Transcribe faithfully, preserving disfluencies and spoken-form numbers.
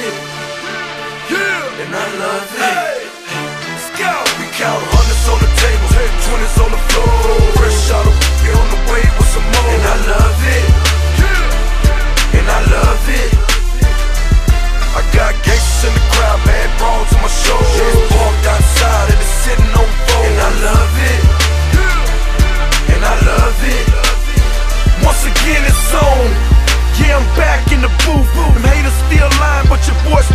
it. Yeah, and I love it. Hey. Let's go. We count hundreds on the table, twenties on the floor. Fresh out of we on the way with some more. And I love it. Yeah, and I love it. I got gangsters in the crowd, bad brawls on my shoulders. Parked outside and it's sitting on four. And I love it. Yeah, and I love it. Once again it's on. Yeah, I'm back in the booth. Them haters still lying, but your boy's